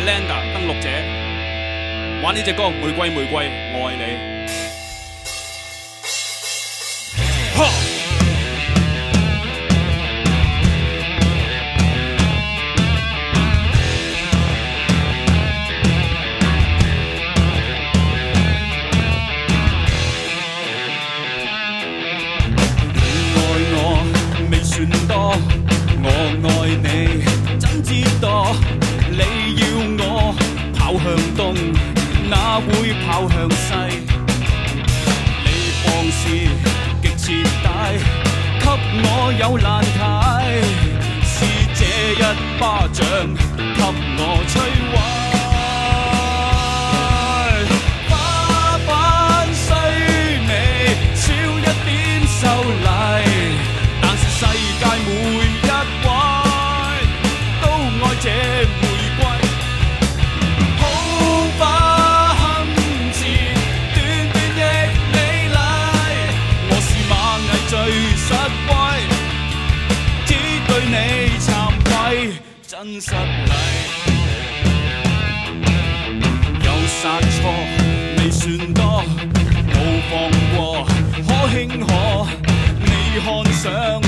Landa 登錄者玩呢隻歌《玫瑰玫瑰我愛你》。我愛你，怎知道你要我跑向東，哪會跑向西？你放肆極徹底，給我有難題，是這一巴掌給我摧毀。花瓣雖美，少一點秀麗。世界每一位都愛這玫瑰，好不堪字，段段亦美麗。我是螞蟻最實惠，只對你慚愧，真失禮。有殺錯未算多，冇放過可輕可，你看上。